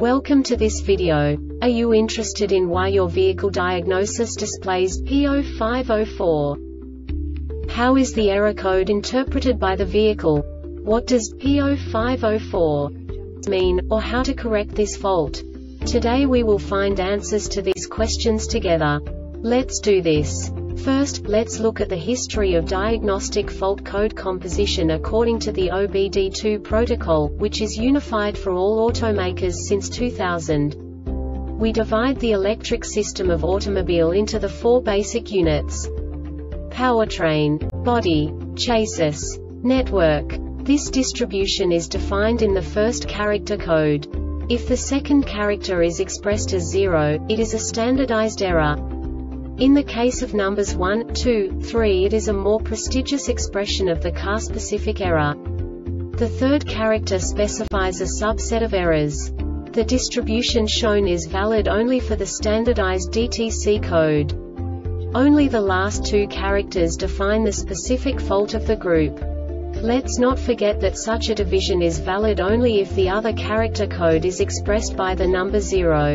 Welcome to this video. Are you interested in why your vehicle diagnosis displays P0504? How is the error code interpreted by the vehicle? What does P0504 mean, or how to correct this fault? Today we will find answers to these questions together. Let's do this. First, let's look at the history of diagnostic fault code composition according to the OBD2 protocol, which is unified for all automakers since 2000. We divide the electric system of automobile into the four basic units: powertrain, body, chassis, network. This distribution is defined in the first character code. If the second character is expressed as 0, it is a standardized error. In the case of numbers 1, 2, 3, it is a more prestigious expression of the car-specific error. The third character specifies a subset of errors. The distribution shown is valid only for the standardized DTC code. Only the last two characters define the specific fault of the group. Let's not forget that such a division is valid only if the other character code is expressed by the number 0.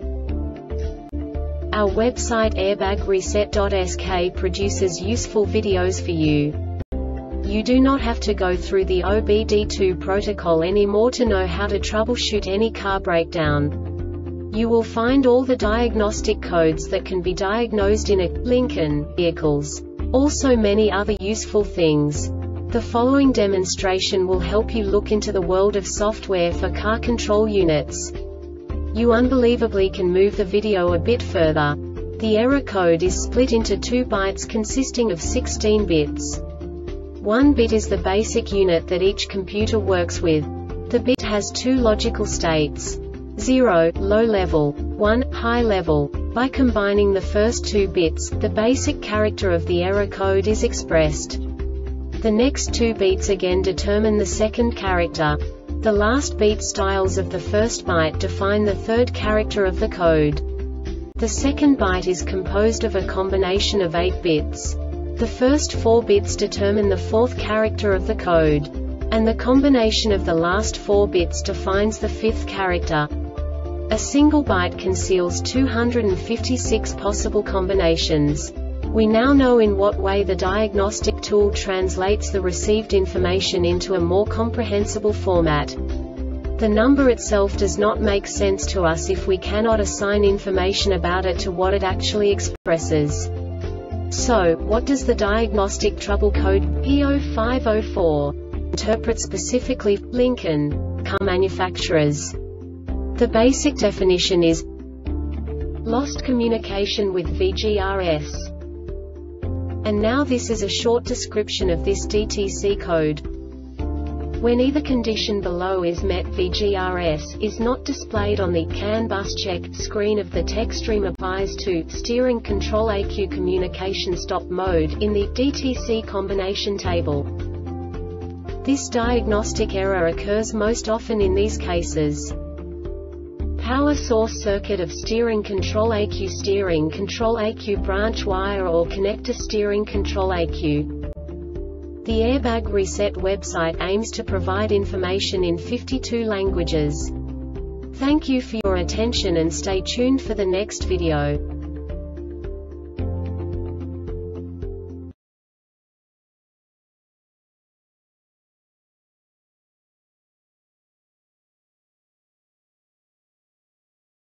Our website airbagreset.sk produces useful videos for you. You do not have to go through the OBD2 protocol anymore to know how to troubleshoot any car breakdown. You will find all the diagnostic codes that can be diagnosed in a Lincoln vehicles. Also many other useful things. The following demonstration will help you look into the world of software for car control units. You unbelievably can move the video a bit further. The error code is split into 2 bytes consisting of 16 bits. 1 bit is the basic unit that each computer works with. The bit has 2 logical states: 0, low level, 1, high level. By combining the first 2 bits, the basic character of the error code is expressed. The next 2 beats again determine the second character. The last beat styles of the first byte define the third character of the code. The second byte is composed of a combination of 8 bits. The first 4 bits determine the fourth character of the code. And the combination of the last 4 bits defines the fifth character. A single byte conceals 256 possible combinations. We now know in what way the diagnostic tool translates the received information into a more comprehensible format. The number itself does not make sense to us if we cannot assign information about it to what it actually expresses. So, what does the diagnostic trouble code P0504 interpret specifically for Lincoln car manufacturers? The basic definition is lost communication with VGRS. And now this is a short description of this DTC code. When either condition below is met, VGRS is not displayed on the CAN bus check screen of the tech stream applies to steering control ECU communication stop mode in the DTC combination table. This diagnostic error occurs most often in these cases: power source circuit of steering control ECU branch wire or connector steering control ECU. The Airbag Reset website aims to provide information in 52 languages. Thank you for your attention and stay tuned for the next video.